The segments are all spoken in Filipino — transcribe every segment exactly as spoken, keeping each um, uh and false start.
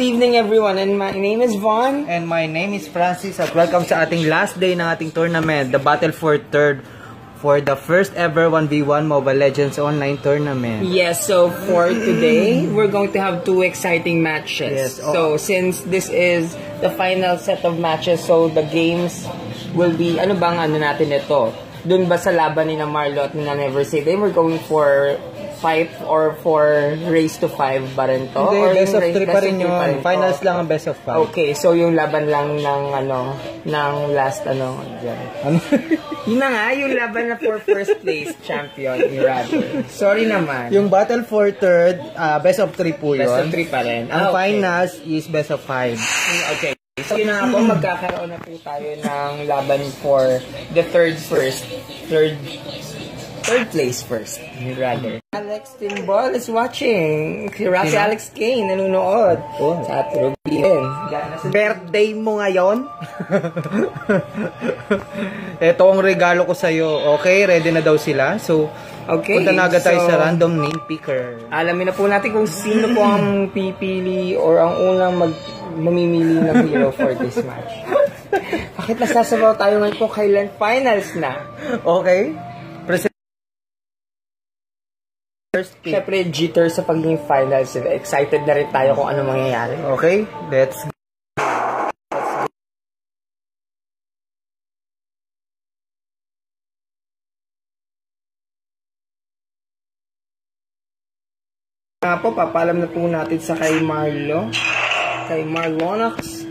evening everyone, and my name is Vonn. And my name is Francis at welcome sa ating last day ng ating tournament, the Battle for Third for the first ever one v one Mobile Legends Online Tournament. Yes, so for today, we're going to have two exciting matches. Yes, oh. So since this is the final set of matches, so the games will be, ano bang ano natin ito? Dun ba sa laban ni na Marlo at ni na NeverS, we're going for five or four race to five ba rin to? Hindi, or best of three pa rin yun. rin Finals to? lang ang best of five. Okay, so yung laban lang ng ano, ng last ano, dyan. Ano? Yun na nga, yung laban na for first place champion, Irang. Sorry naman. Yung Battle for Third, uh, best of three po yun. Best of three pa rin. Ang ah, okay. finals is best of five. Okay. So yun na nga po, magkakaroon na po tayo ng laban for the third first. Third Third place first, rather. Alex Timbol is watching. Si yeah. Alex Kane nanonood. Oh. Sa Trubin. Birthday mo ngayon? Ito ang regalo ko sa'yo. Okay, ready na daw sila. So, okay, punta na agad tayo so, sa random name picker. Alamin na po natin kung sino po ang pipili or ang unang mag mamimili ng hero for this match. Bakit nasasabaw tayo ngayon kung kailan finals na? Okay. Siyempre, jitter sa pagiging finals. Excited na rin tayo kung ano mangyayari. Okay, let's go. Nga po, papalam na po natin sa kay Marlo. Kay Marlonax.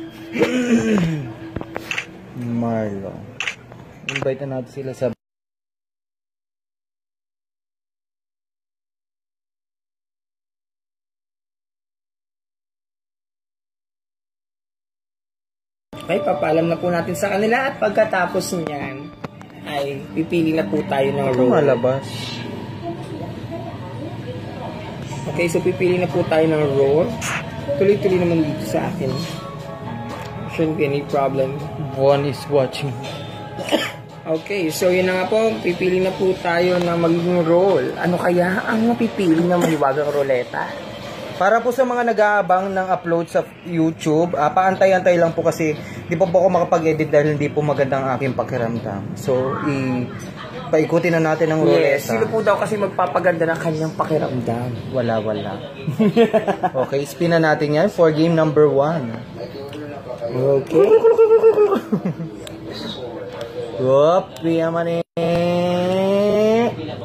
Marlo. Invite na natin sila sa okay, papaalam na po natin sa kanila at pagkatapos niyan ay pipili na po tayo ng role. Malabas. Okay, so pipili na po tayo ng role. Tuloy-tuloy naman dito sa akin. Shouldn't be any problem. Vonn is watching. Okay, so yun na nga po. Pipili na po tayo ng magiging role. Ano kaya ang mapipili ng mahiwagang roleta? Para po sa mga nag-aabang ng upload sa YouTube, uh, paantay-antay lang po kasi di po po ako makapag-edit dahil hindi po magandang aking pakiramdam. So, i paikutin na natin ang ruleta. Yes, sino po daw kasi magpapaganda ng kanyang pakiramdam? Wala, wala. Okay, spin na natin yan for game number one. Okay. Whoop, yaman eh.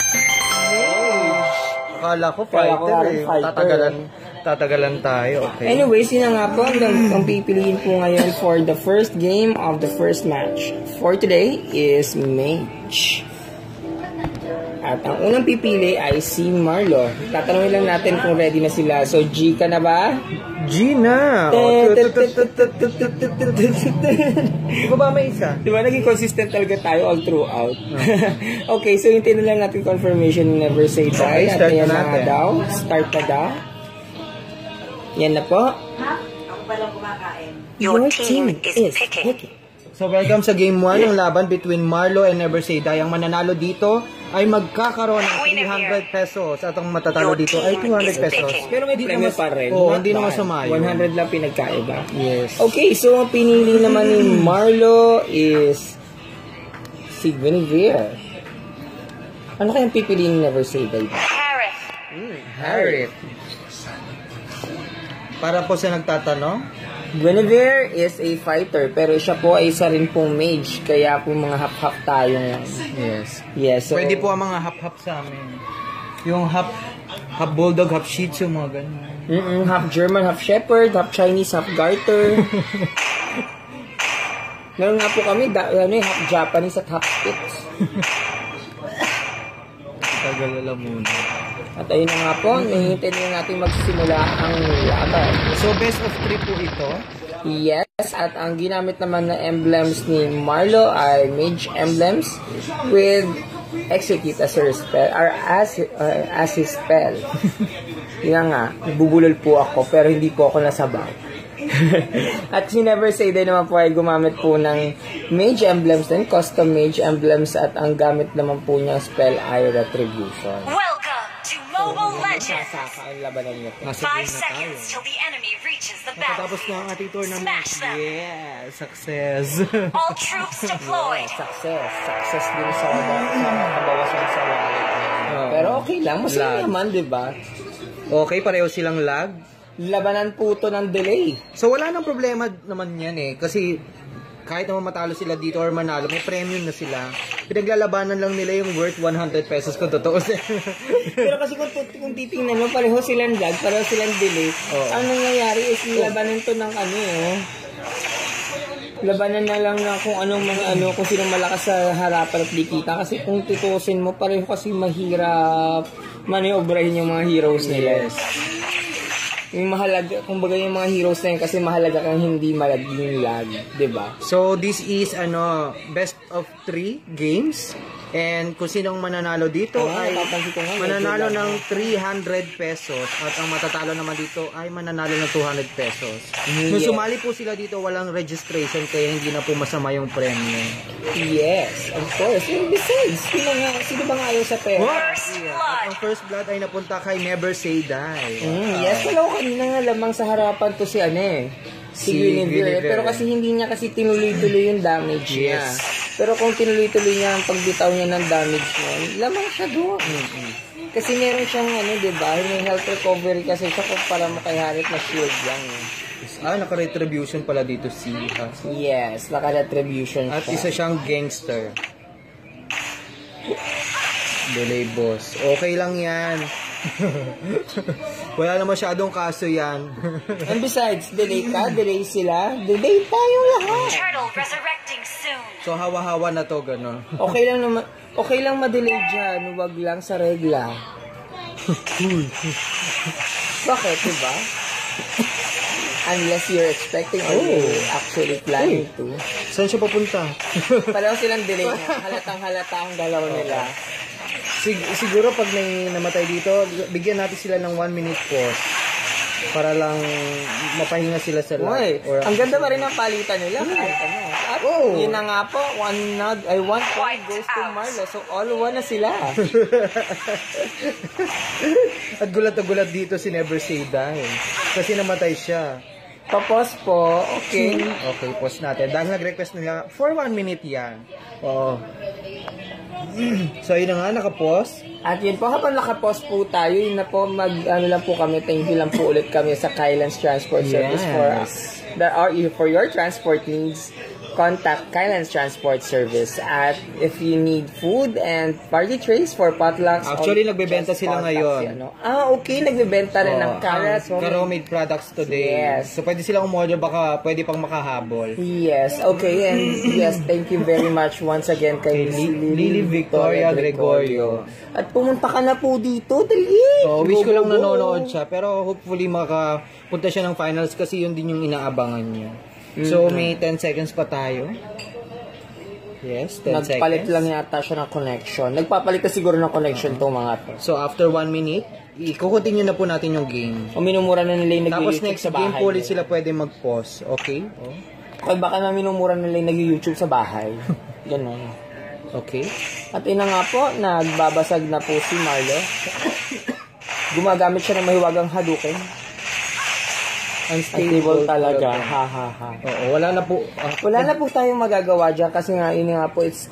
Akala ko fighter eh. Tatagalan. Tatagalan tayo, okay. Anyways, yun nga po, ang, ang pipiliin po ngayon for the first game of the first match for today is Mage. At ang unang pipili ay si Marlo. Tatanungin lang natin kung ready na sila. So, G ka na ba? G na! Di ba ba may isa? Di ba naging consistent talaga tayo all throughout? Okay, so hintayin na lang natin confirmation ng NeverS say tayo. Start na natin. Daw. Start na daw. Yan na po. Ako palang kumakain. Your team is picking. So, welcome sa game one, ang laban between Marlo and NeverS. Ang mananalo dito ay magkakaroon ng three hundred pesos at ang matatalo dito ay two hundred pesos. Pero may premium pa rin. Oo, hindi naman sumayo. one hundred lang pinagkaiba. Yes. Okay, so ang pinili naman ni Marlo is si Guinevere. Ano kayang pipiliin ni NeverS, baby? Harith. Mm, Harith. Para po sa nagtatanong, Guinevere is a fighter, pero siya po ay isa rin pong mage, kaya po mga half-half tayo ngayon. Yes. Yes. So, pwede po ang mga half-half sa amin. Yung half, half bulldog, half shih tzu, mga ganun. Mm -mm, half German, half shepherd, half Chinese, half garter. Meron nga po kami, da, ano, half Japanese at half Spitz. Tagal lang muna. At ayun na nga po, nahihintay na natin magsimula ang laban. So, best of three po ito? Yes, at ang ginamit naman na emblems ni Marlo ay mage emblems with execute as her spell, or as, uh, as his spell. Yan nga, bubulol po ako, pero hindi po ako nasabaw. At si NeverS din naman po ay gumamit po ng mage emblems din, custom mage emblems, at ang gamit naman po niya spell ay retribution. Welcome to Mobile Legends. Nasaka ang labanan niya. Five seconds till the enemy reaches Nakatapos na ang ating tournament. Yeah, success. All troops deployed. Yeah, success. Success din sa kabawasan sa wallet. Uh, Pero okay lang, masaya naman, di ba? Okay, pareho silang lag. Labanan po to ng delay. So wala nang problema naman yan eh. Kasi kahit naman matalo sila dito or manalo, may premium na sila. Pinaglalabanan lang nila yung worth one hundred pesos kung totoo. Pero kasi kung, kung titingnan mo, pareho silang lag, pareho silang delay. Oh. Ang nangyayari is labanan to ng ano eh. Labanan na lang na kung anong mga ano, kung sino malakas sa harapan at dikita. Kasi kung tutusin mo, pareho kasi mahirap maniobrahin yung mga heroes nila. Yes. Yung mahalaga, kumbaga yung mga heroes na yun kasi mahalaga kang hindi malaging lag, diba? So, this is, ano, best of three games. And kung sinong mananalo dito oh, ay mananalo ng three hundred pesos. At ang matatalo naman dito ay mananalo ng two hundred pesos. Mm, kung yes. sumali po sila dito, walang registration kaya hindi na po masama yung premyo. Yes, of course. And besides, sino, nga, sino bang ayaw sa pera? Yeah. At ang first blood ay napunta kay NeverS Say Die. Mm, yes, wala ko kanina nga lamang sa harapan to si ano eh. Si, si Guinevere. Pero kasi hindi niya kasi tinuloy-tuloy yung damage yes. niya. Pero kung tinuloy-tuloy niya ang pagbitaw niya ng damage niya, lamang siya doon. Mm-hmm. Kasi meron siyang ano, diba? May health recovery kasi siya kung para makaharap na shield lang. Eh. Ah, naka-retribution pala dito si ha? Yes, naka-retribution siya. At isa siyang gangster. Delay boss. Okay lang yan. Wala na masyadong kaso yan. And besides, delay ka, delay sila, delay tayo lahat. Turtle resurrecting soon. So hawa-hawa na to, gano'n. Okay lang naman, okay lang ma-delay dyan, wag lang sa regla. Bakit, diba? Unless you're expecting or oh. you're actually planning to. Saan siya papunta? Pareho silang delay na. Halatang halata ang galaw nila. Sig siguro pag may namatay dito, bigyan natin sila ng one minute pause para lang mapahinga sila sa lag. Ang ganda pa rin ang palitan nila. Kahit ano. At oh. yun na nga po, one nod, ay one point goes to Marlo. So all one na sila. At gulat na gulat dito si NeverS Say Die. Kasi namatay siya. Tapos po, okay. Okay, pause natin. Dahil nag-request nila, for one minute yan. Oo. So, yun na nga, nakapause. At yun po, habang nakapause po tayo, yun na po, mag, ano lang po kami, thank you lang po ulit kami sa Kylan's Transport Service yes. for us. That are, for your transport needs, contact Kylan's Transport Service. At if you need food and party trays for potlucks. Actually, nagbebenta sila ngayon. Si, ano. Ah, okay, nagbebenta rin oh, ng carrot. Karo-made products today. Yes. So, pwede silang umorder, baka pwede pang makahabol. Yes, okay. And yes, thank you very much once again kay Lily, Lily Victoria Gregorio. At pumunta ka na po dito, dali. So, wish ko lang nanonood siya. Pero hopefully makapunta siya ng finals kasi yun din yung inaabangan niya. So, may ten seconds pa tayo. Yes, ten seconds. Nagpalit lang yata siya ng connection. Nagpapalit ka siguro ng connection uh-huh. to mga to. So, after one minute, i-continue na po natin yung game. O minumura na nila yung nag-YouTube sa bahay. Tapos next game po ulit sila pwede mag-pause. Okay? Oh. Okay, baka na minumura nila yung nag-YouTube sa bahay. Ganon. Okay. At ina nga po, nagbabasag na po si Marlo. Gumagamit siya ng mahiwagang Hadouken. Unstable talaga. Ha, ha, ha. Oo, wala na po. Uh, wala na po tayong magagawa dyan kasi nga, ini nga po, it's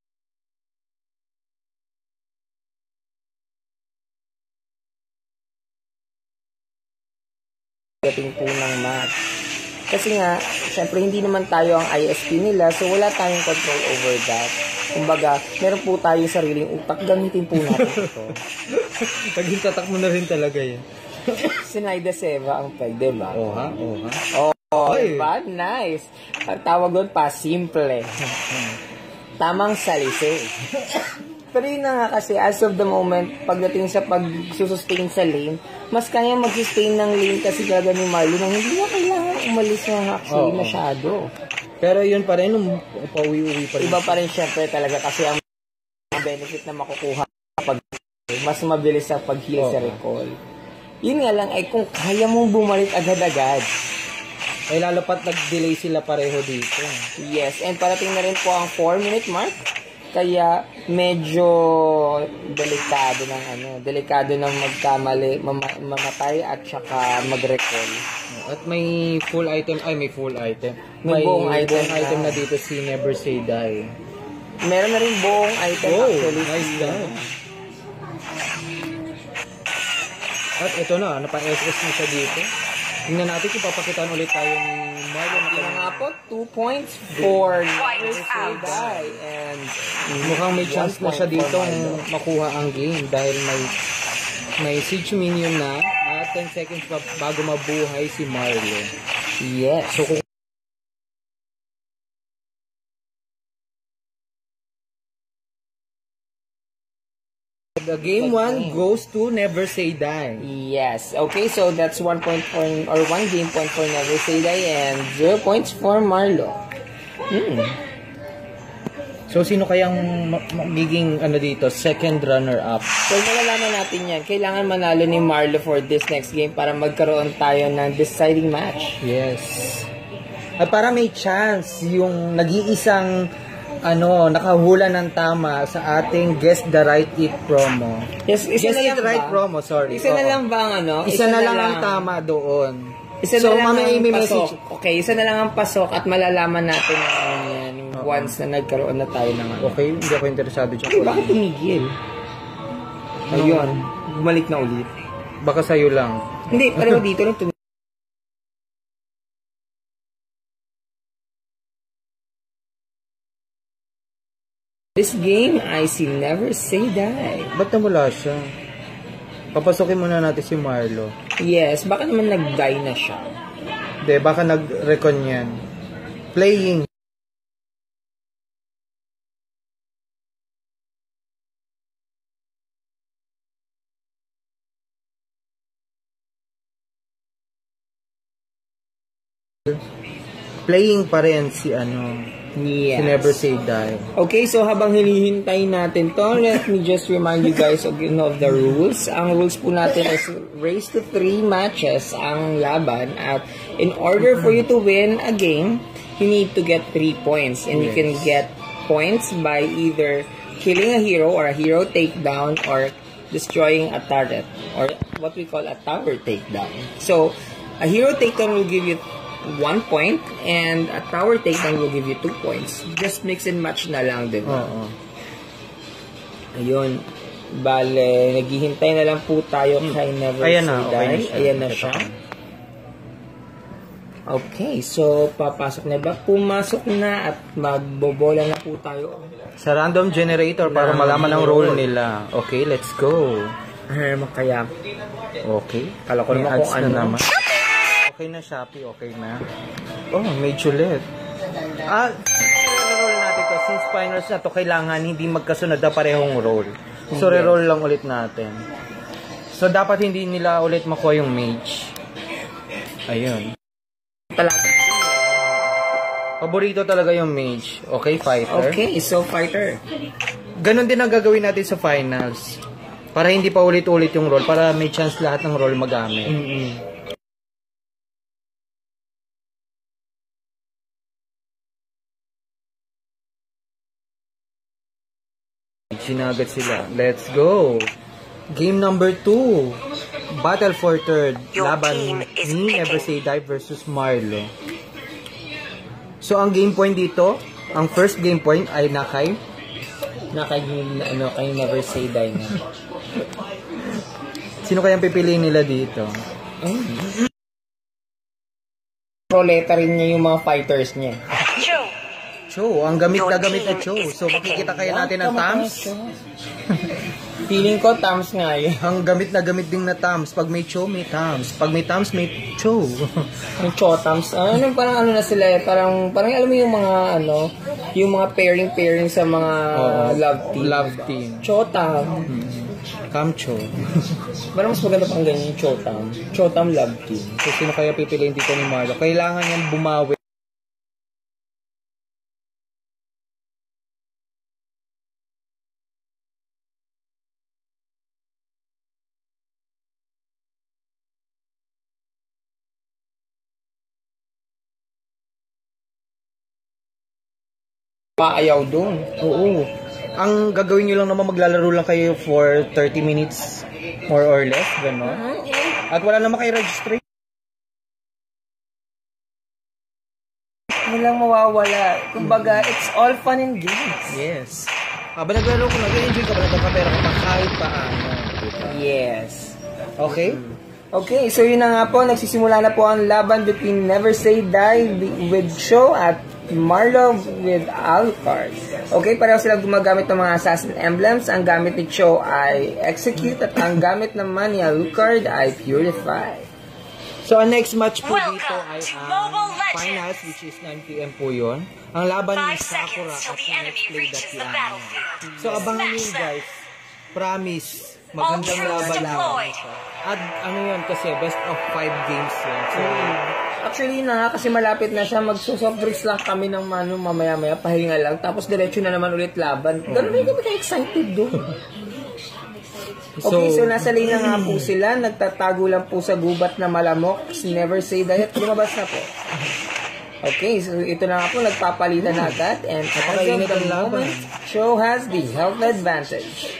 gating po ng match. Kasi nga, syempre hindi naman tayo ang I S P nila, so wala tayong control over that. Kumbaga, meron po tayo sariling utak, gamitin po natin ito. Paging tatak mo na rin talaga yan. Sinay de Seva ang pwede ba? Oo ha? Oo ha? Oo, diba? Nice. Ang tawag doon pa, simple. Tamang salise. Pero yun na nga kasi, as of the moment, pagdating sa pag-sustain sa lane, mas kaya mag-sustain ng lane kasi gagawin ni Marlo nang hindi na kailangan umalis na actually oh, masyado. Pero yun pa rin, pauwi-uwi pa rin. Iba pa rin syempre talaga kasi ang benefit na makukuha pag mas mabilis sa pag-heal oh, sa recall. Yun nga lang ay kung kaya mong bumalik agad-agad. Ay lalo pat nag-delay sila pareho dito. Yes, and parating na rin po ang four minute mark. Kaya medyo delikado ng ano, delikado ng magkamali, mama- mamatay at saka mag-recall. At may full item, ay may full item. May buong item buong item na. na dito si NeverS Die. Meron na rin buong item Oh, actually. nice done. At ito na, napa-S S na siya dito. Tingnan natin kung papakitaan ulit tayo ni Marlo. Yun na nga po, two points for NeverS Die. And Mukhang may chance na siya dito makuha ang game dahil may may siege minion na at ten seconds pa bago mabuhay si Marlo. yes. So kung the game one goes to NeverS Die. Yes. Okay, so that's one point for, or one game point for NeverS Die and zero points for Marlo. Hmm. So sino kayang ma- magiging ano dito, second runner up? So malalaman natin yan. Kailangan manalo ni Marlo for this next game para magkaroon tayo ng deciding match. Yes. At para may chance yung nag-iisang ano, nakahula ng tama sa ating Guess the Right It promo. Yes, isa Guess na It lang Right ba? promo, sorry. Isa na Oo. lang ba ang ano? Isa, na, lang ang tama doon. Isa so, na lang mamaya ang may pasok. message. Okay, isa na lang ang pasok at malalaman natin ang yan once na nagkaroon na tayo ng ano. Okay, hindi ako interesado dyan. Ay, bakit tumigil? Ayun, bumalik na ulit. Baka sa'yo lang. Hindi, pareho dito lang tumigil. This game, I see NeverS Die. Ba't namula siya? Papasukin muna natin si Marlo. Yes, baka naman nag-die na siya. Hindi, baka nag-recon yan. Playing. Playing pa rin si ano, Yes. si NeverS Die. Okay, so habang hinihintay natin to, let me just remind you guys of, you know, of the rules. Ang rules po natin is race to three matches ang laban at in order for you to win a game, you need to get three points. And you can get points by either killing a hero or a hero takedown or destroying a turret or what we call a tower takedown. So, a hero takedown will give you one point and a tower takedown will give you two points. Just mix and match na lang, di ba? Oo. Ayun. Bale, naghihintay na lang po tayo kay NeverS Ayan na, okay na Die. siya. Ayan na siya. Okay, so papasok na ba? Pumasok na at magbobola na po tayo. Sa random generator para Na- malaman ang role nila. Okay, let's go. Ay, kaya, Okay. kala ko May naman ads kung na ano. naman. Okay na, Shopee. Okay na. Oh, may chulet. Ah, roll natin to. Since finals na to, kailangan hindi magkasunod na parehong roll. So, re-roll lang ulit natin. So, dapat hindi nila ulit makuha yung mage. Ayun. Talaga. Paborito talaga yung mage. Okay, fighter. Okay, so fighter. Ganon din ang gagawin natin sa finals. Para hindi pa ulit-ulit yung roll. Para may chance lahat ng roll magamit. Mm-mm. Sinagat sila. Let's go. Game number two. Battle for third. Your Laban team is ni picking. NeverS Die versus Marlo. So, ang game point dito, ang first game point ay nakay. Na kay, ano, kay NeverS Die na. Sino kayang pipiliin nila dito? Proleta rin niya yung mga fighters niya. Joe. Cho, ang gamit na gamit na Cho. So, makikita kayo natin ng Tams. Feeling ko, Tams nga yun. Ang gamit na gamit din na Tams. Pag may Cho, may Tams. Pag may Tams, may Cho. Yung Chotams. Ano, parang ano na sila eh. Parang, parang alam mo yung mga ano, yung mga pairing-pairing sa mga Oo. love team. Love team. Chotam. Kamcho. Parang mas maganda pang ganyan yung Chotam. Chotam love team. So, sino kaya pipiliin dito ni Marlo? Kailangan niyang bumawi. Paayaw doon. Oo. Ang gagawin nyo lang naman, maglalaro lang kayo for thirty minutes, more or less, gano'n. Uh-huh. At wala naman kayo registration. Walang mawawala. Kumbaga, it's all fun and games. Yes. Habang naglaro ko, nag-enjoy ka ba, nagkakapera ka pa kahit paano. Yes. Okay? Okay, so yun na nga po, nagsisimula na po ang laban between NeverS Ɗie with Show at Marlo with Alucard. Okay, pareho silang gumagamit ng mga assassin emblems. Ang gamit ni Show ay Execute at ang gamit naman ni Alucard ay Purify. So, ang next match po dito ay ang finals, which is nine p m po yun. Ang laban ni Sakura at ang next play that Irang. So, abangan nyo guys. Promise, magandang laban na. At ano yun kasi, best of five games yun. So, actually na nga, kasi malapit na siya. Magsusoft drinks lang kami ng mano mamaya-maya, pahinga lang. Tapos diretso na naman ulit laban. Ganun rin kami ka-excited doon. Okay, so, so nasa lane na nga po sila. Nagtatago lang po sa gubat na malamok. Si NeverS Ɗie at lumabas na po. Okay, so ito na nga po. Nagpapalitan na agad. And as of the moment, Show has the health advantage.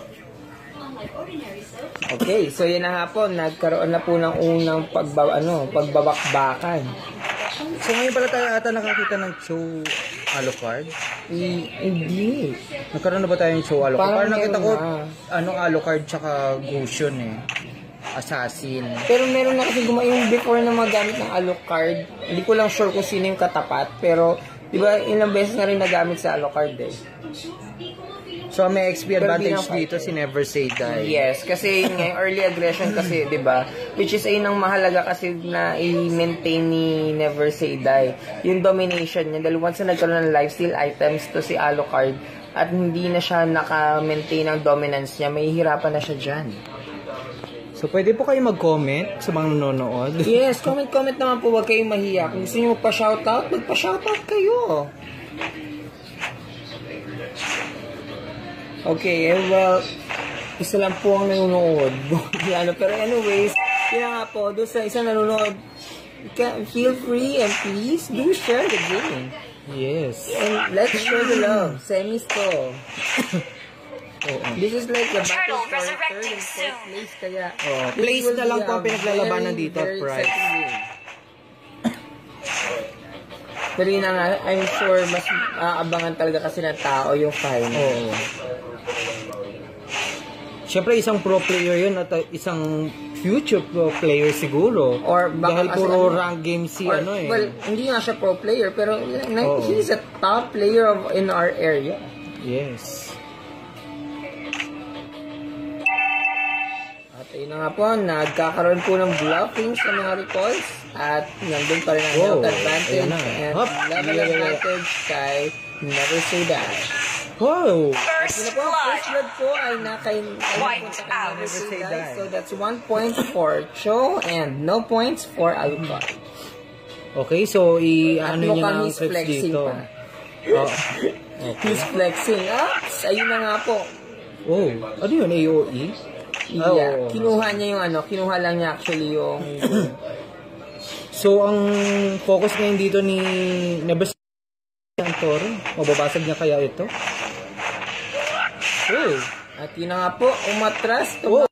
Okay, so yan na nga po. Nagkaroon na po ng unang pagba, ano, pagbabakbakan. So ngayon pala tayo ata nakakita ng Show Alucard? I, hindi. Nagkaroon na ba tayo ng Show Alucard? Parang, Parang nakita ko, na. anong Alucard tsaka Gusion eh. Assassin. Pero meron na kasi gumawa yung before na magamit ng Alucard. Hindi ko lang sure kung sino yung katapat. Pero, di ba, ilang beses na rin nagamit sa Alucard eh. So, may X P advantage dito si NeverS Ɗie. Yes, kasi yung early aggression kasi, di ba? Which is ayun ang mahalaga kasi na i-maintain ni NeverS Ɗie. Yung domination niya. Dahil once na nagkaroon ng lifesteal items to si Alucard at hindi na siya naka-maintain ang dominance niya, may hirapan na siya dyan. So, pwede po kayo mag-comment sa mga nanonood? Yes, comment-comment naman po. Huwag kayong mahiya. Kung gusto nyo magpa-shoutout, magpa-shoutout kayo. Okay, well, isa lang po ang nanonood. Pero anyways, yun nga po, doon sa isang nanonood, feel free and please do share the game. Yes. And let's share the love. Semis to. Oh, oh. This is like the battle for third and fourth place. Kaya, oh, place na lang po ang pinaglalabanan dito at price. Pero yun nga, I'm sure mas aabangan talaga kasi ng tao yung final. Oo. Oh. Siyempre, isang pro player yun at isang future pro player siguro. Or dahil puro ano, rank game si or, ano eh. Well, hindi nga siya pro player, pero oh. he's a top player of, in our area. Yes. At ayun na nga po, nagkakaroon po ng bluffing sa mga recalls. At nandun pa rin ang wow. health advantage. And Hop. level yeah, advantage yeah. kay NeverS Ɗie. Wow! First blood. First blood po ay nakay NeverS Ɗie. So that's one point for Show and no points for Alucard. Okay, so i-ano niya ng trips dito. Pa. Oh. Okay. He's flexing. Oops! Ayun na nga po. Oh, ano yun? A O E? Yeah. Oh. Kinuha niya yung ano, kinuha lang niya actually yung... So, ang focus ngayon dito ni NeverS ang Toro. Mababasag niya kaya ito? Oh. At yun na nga po, umatras. Oh.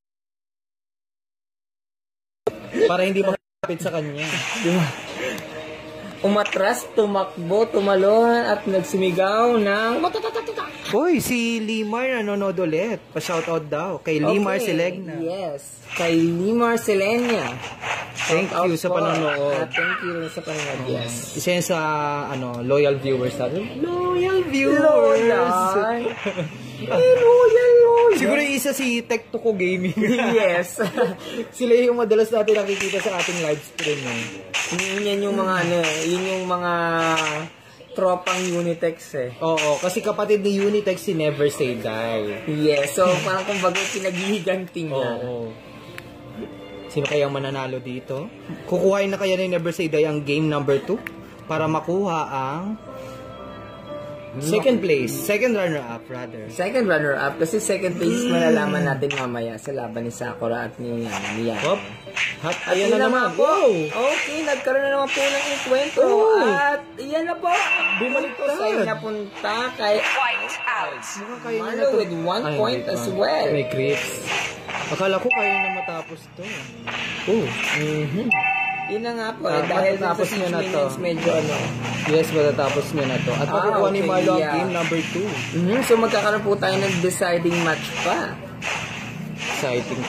Para hindi makapit sa kanya. Diba? Umatras, tumakbo, tumalon, at nagsumigaw ng matatatata. Hoy, si Limar nanonood ulit. Pa-shoutout daw. Kay Limar okay. Selegna. Yes. Kay Limar Selenia. Thank you sa panonood. Uh, thank you sa panonood. Yes. Isa yan sa ano, loyal viewers natin. Loyal viewers. Loyal. Eh, loyal, loyal. Siguro isa si Tech to Ko Gaming. Yes. Sila yung madalas natin nakikita sa ating live stream. Eh. Yun yan yung mga ano, yun yung mga tropang Unitex eh. Oo, kasi kapatid ni Unitex si NeverS Ɗie. Yes, so parang kumbaga pinaghihiganting niya. Oo. Sino kayang mananalo dito? Kukuhain na kaya ni NeverS Ɗie ang game number two para makuha ang Second place. Second runner-up, rather. Second runner-up. Kasi second place mm. malalaman natin mamaya sa laban ni Sakura at ni, uh, ni Yan. Hop. Hop. Ayan na naman. Po. Okay, nagkaroon na naman po ng enkwentro. Oh. At iyan na po. Bumalik po sa inyo napunta kay White out. Marlo with one Ay, point as well. May creeps. Akala ko kaya na matapos to. Oh. Mm-hmm. Yun na nga po. Eh, dahil tapos nyo na to. Medyo ano. Yes, matatapos nyo na to. At ah, makukuha okay, ni Marlo yeah. ang game number two. Mm-hmm. So magkakaroon po tayo ng deciding match pa. Exciting.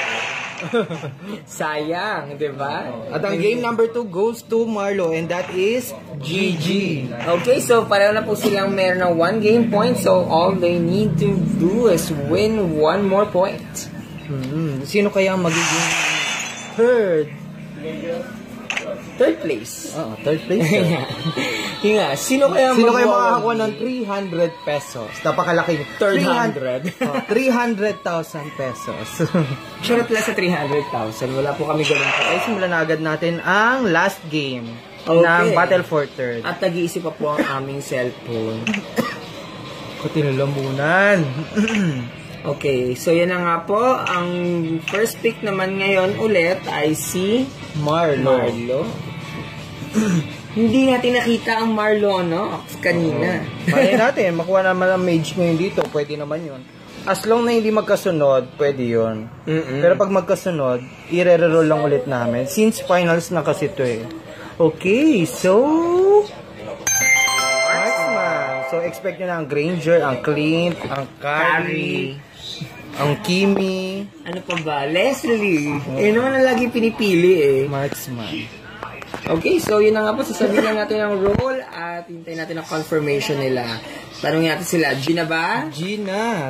Sayang, di ba? At ang game number two goes to Marlo and that is G G. Okay, so pareho na po silang meron ng one game point. So all they need to do is win one more point. Hmm. Sino kaya ang magiging third? Third place. Oo, third place. Yung nga, sino kaya Sino kaya makakakuha ng three hundred pesos? Napakalaki. three hundred. Oh, three hundred thousand pesos. Charot lang sa three hundred thousand. Wala po kami ganun pa. Okay, simulan na agad natin ang last game okay. ng Battle for Third. At nag-iisip pa po ang aming cellphone. Kutinulamunan. Okay, so yan na nga po. Ang first pick naman ngayon ulit ay si Marlo. Marlo. Hindi natin nakita ang Marlo, no? Kanina. Kaya natin, makuha naman ang mage ngayon dito. Pwede naman yun. As long na hindi magkasunod, pwede yun. Mm-mm. Pero pag magkasunod, i-re-roll lang ulit namin. Since finals na kasi ito eh. Okay, so... Marksman. So, expect nyo na ang Granger, ang Clint, ang Carrie, ang Kimi. Ano pa ba? Leslie. Oh. Eh naman na lagi pinipili eh. Marksman. Okay, so yun na nga po. Sasabihin natin ang roll at hintayin natin ang confirmation nila. Tanong natin sila, Gina ba? Gina.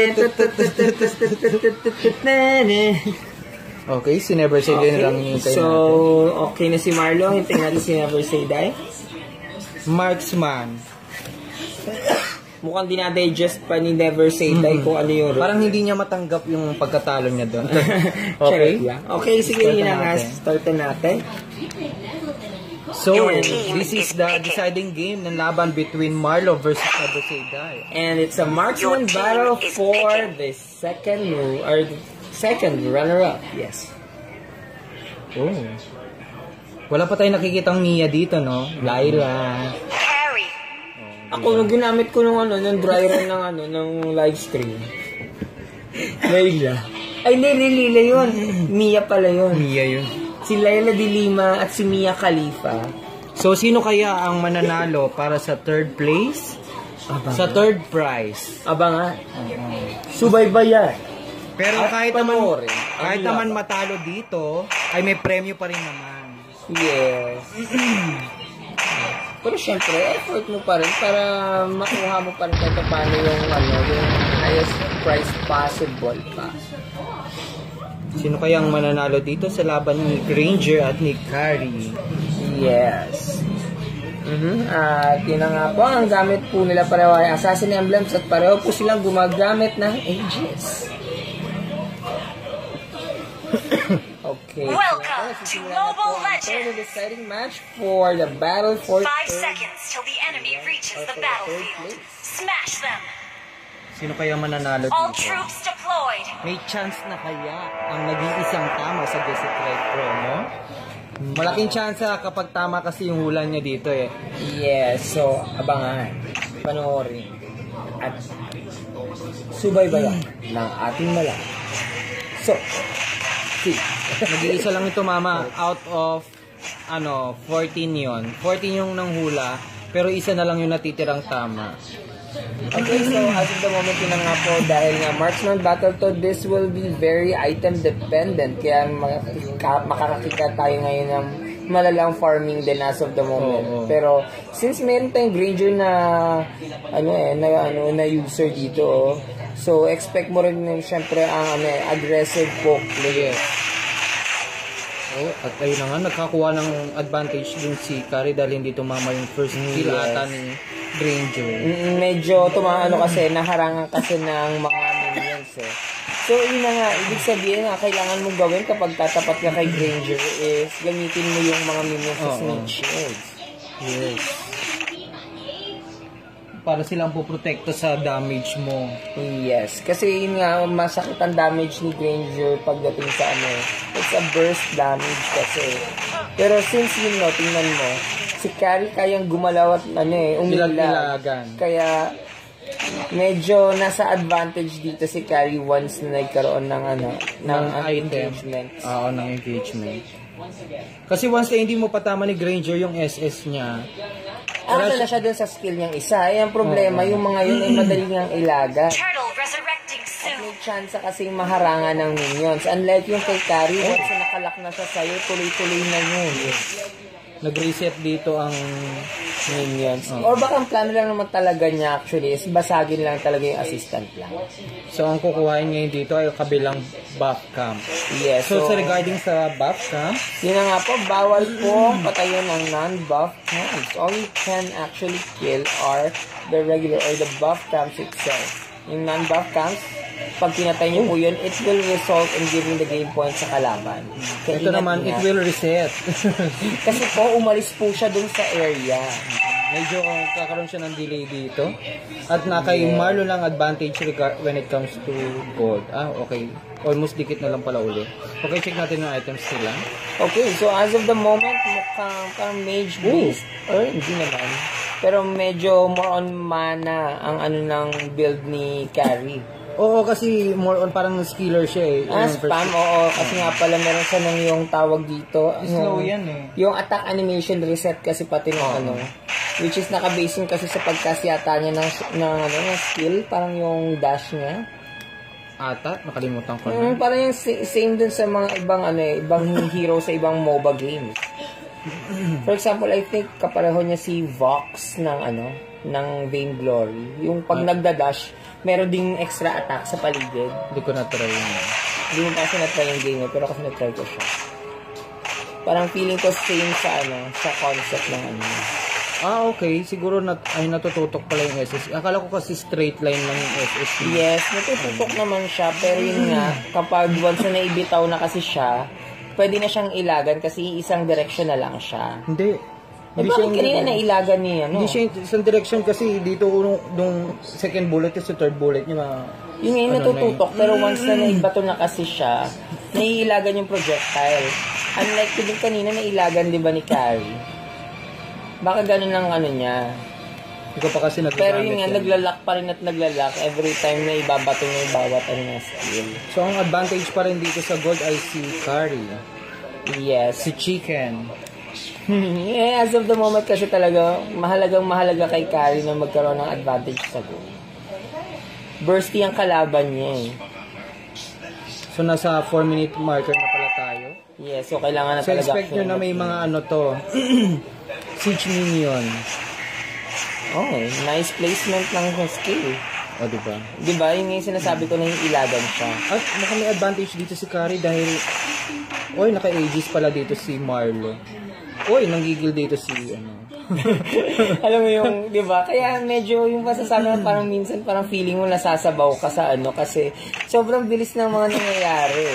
Okay, si Never Say Die na lang hintayin so, natin. So, okay na si Marlo. Hintayin natin si Never Say Die. Marksman. Mukhang dinadigest pa ni Never Say Die mm-hmm. kung ano yung roll. Parang hindi niya matanggap yung pagkatalo niya doon. Okay? Okay, sige, yun na nga. Startan natin. So, this is the deciding game ng laban between Marlo versus Never Say Die. And it's a marksman battle for the second or the second runner-up. Yes. Oh. Wala pa tayong nakikitang Mia dito, no? Laila. Harry. Ako nung ginamit ko nung ano, nung dry run ng ano, ng live stream. Laila. Ay, hindi, Lila yun. Mia pala yun. Mia yun. Si Laila de Lima at si Mia Khalifa. So, sino kaya ang mananalo para sa third place? Aba sa third prize? Abangan. Uh-huh. Subaybayan. Pero at kahit naman, kahit naman matalo dito, ay may premyo pa rin naman. Yes. Pero syempre, effort mo pa rin para makuha mo pa rin kahit paano yung, ano, yung highest price possible pa. Sino kayang mananalo dito sa laban ni Granger at ni Carrie? Yes. Mm-hmm. At yun na nga po, ang gamit po nila pareho ay Assassin Emblems at pareho po silang gumagamit ng Aegis. Okay. Welcome so, to Mobile Legends. The deciding match for the battle for Five third, seconds till the enemy reaches the battlefield. Smash them. Sino kaya mananalo All dito? troops deployed. May chance na kaya ang nag-iisang tama sa Desert Ride promo? Malaking chance kapag tama kasi yung hula niya dito eh. Yes, so abangan, panoorin at subaybayan ng ating malang. So, see. Nag-iisa lang ito mama, out of ano, fourteen yon. fourteen yung nanghula, pero isa na lang yung natitirang tama. Okay, so as of the moment yun nga po, dahil nga Marksman Battle to, this will be very item dependent. Kaya makaka makakakita tayo ngayon ng malalang farming din as of the moment. Oh, oh. Pero since meron tayong Granger na ano eh, na, ano, na user dito, oh, so expect mo rin yung syempre ang ano, aggressive poke player. Oh, at ayun na nga, nagkakuha ng advantage din si Carrie dahil hindi tumama yung first kill yes. ata ni Granger. Mm, medyo tumaano kasi, naharangan kasi ng mga minions eh. So, yun na nga, ibig sabihin nga, kailangan mong gawin kapag tatapat ka kay Granger is gamitin mo yung mga minions sa snake shields. Yes. para silang poprotekto sa damage mo. Yes, kasi yun nga, masakit ang damage ni Granger pagdating sa ano, it's a burst damage kasi. Pero since yun no, tingnan mo, si Carrie kayang gumalaw at ano eh, umilag. Kaya medyo nasa advantage dito si Carrie once na nagkaroon ng ano, ng, ng engagement. Oo, ng engagement. Kasi once na hindi mo patama ni Granger yung S S niya, ano na siya dun sa skill niyang isa. Eh, ang problema, oh, yung mga yun ay madali niyang ilaga. At may chance kasi maharangan ng minions. Unlike yung kay Carrie, oh, once na nakalak na siya sa'yo, tuloy-tuloy na yun. Nag-reset dito ang minions. Oh. Or baka ang plano lang naman talaga niya actually is basagin lang talaga yung assistant lang. So, ang kukuhain ngayon dito ay kabilang buff camp. Yes. So, so sa regarding sa buff camp, yun na nga po, bawal po patayin ang non-buff camps. All you can actually kill are the regular or the buff camps itself. Yung non-buff camps, pag pinatay niyo po yun, it will result in giving the game points sa kalaban. Kaya ito naman, it will reset. Kasi po, umalis po siya dun sa area. Medyo uh, kakaroon siya ng delay dito. At na kay yeah. Marlo lang advantage when it comes to gold. Ah, okay. Almost dikit na lang pala uli. Okay, check natin yung items nila. Okay, so as of the moment, mukhang parang mage based. Or hindi naman. Pero medyo more on mana ang ano ng build ni Carrie. Oo, kasi more on parang skiller siya eh. Ah, spam, oo. Kasi nga pala meron siya ng yung tawag dito. Slow yan eh. Yung attack animation reset kasi pati ng oh. ano. Which is naka-basing kasi sa pagkasyata niya ng, ng, ano, ng skill. Parang yung dash niya. Ata? Nakalimutan ko na. Mm, parang yung same dun sa mga ibang ano eh, ibang hero sa ibang MOBA games. For example, I think kapareho niya si Vox ng ano, ng Vainglory. Yung pag ah. nagda-dash, meron ding extra attack sa paligid. Hindi ko na-try yun. Hindi mo kasi na-try yung game, pero kasi na-try ko siya. Parang feeling ko same sa ano, sa concept ng ano. Ah, okay. Siguro nat ay natututok pala yung S S. Akala ko kasi straight line lang yung S S. Yes, natututok hmm. naman siya. Pero yun nga, kapag once na naibitaw na kasi siya, pwede na siyang ilagan kasi isang direction na lang siya. Hindi. Eh, bakit kanina na ilagan niya, no? Hindi siya isang direction kasi dito nung, nung second bullet at sa third bullet niya. Ma, yun nga yung ano natututok, na pero once na naibato na kasi siya, naiilagan yung projectile. Unlike din kanina, nailagan di ba ni Carrie? Baka ganun lang ano niya. Hindi ko pa kasi naglalag. Pero yun nga, naglalak pa rin at naglalak every time na ibabato niya yung bawat ano na skill. So, ang advantage pa rin dito sa gold ay si Carrie. Yes. Si Chicken. Yeah, as of the moment kasi talaga, mahalagang mahalaga kay Carrie na magkaroon ng advantage sa gold. Bursty ang kalaban niya eh. So, nasa four minute marker na pala tayo. Yes, so kailangan na so, talaga. So, expect nyo na may mga ano to. Siege minion. Oh, nice placement ng skill. O, oh, diba? Diba? Yung yung sinasabi ko na yung ilagan siya. At mukhang may advantage dito si Carrie dahil oy, naka-aegis pala dito si Marlo. Oy, nanggigil dito si ano. Alam mo yung, di ba? Kaya medyo yung masasabi na parang minsan parang feeling mo nasasabaw ka sa ano kasi sobrang bilis ng mga nangyayari.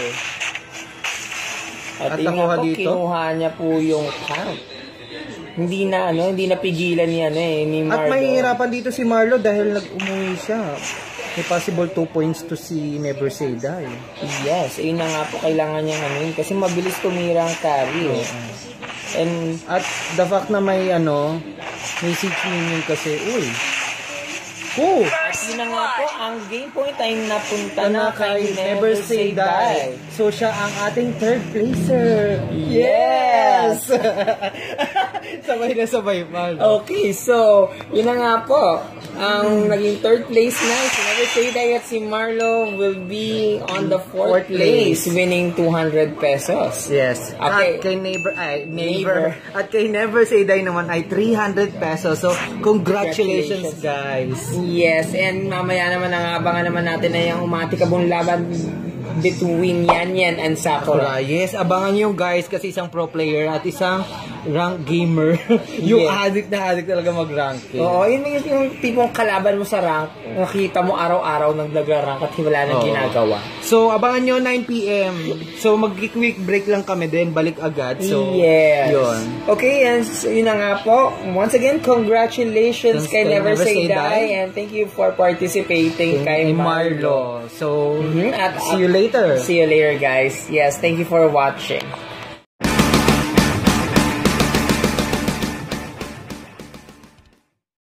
At, At nakuha po, dito? Kinuha niya po yung camp. Hindi na ano, hindi napigilan niya ano eh, ni Marlo. At mahihirapan dito si Marlo dahil nag-umuwi siya. May possible two points to si NeverS Say Die. Yes, ayun na nga po kailangan niyang ano yun kasi mabilis tumira ang carry. Eh. And at the fact na may ano, may siege minion kasi, uy. Oh, at yun na nga po, ang game point ay napunta na kay NeverS Say Die. So siya ang ating third placer. Yes! Sabay na sabay pa. Okay, so yun na nga po. Ang naging third place na si NeverS Say Die at si Marlo will be on the fourth, fourth place, place, winning two hundred pesos. Yes. Okay. At kay neighbor, ay, neighbor. At kay NeverS Say Die naman ay three hundred pesos. So, congratulations, congratulations guys. Yes, and mamaya naman ang abangan naman natin na yung umatikabong laban between Yan Yan and Sakura. Yes, abangan nyo guys kasi isang pro player at isang rank gamer. Yung Yeah. addict na addict talaga mag-ranking. Oo, yun yung, yung tipong kalaban mo sa rank, nakita mo araw-araw nang nag-rank at wala nang Oo. ginagawa. So, abangan nyo nine p m So, mag-quick break lang kami din, balik agad. So, yes. yun. Okay, and so, yun na nga po. Once again, congratulations Thanks kay kay Never Never Say Say Die, Die. and thank you for participating kay Kay Marlo. Marlo. So, Mhm, at- see you later. See you later, guys. Yes, thank you for watching.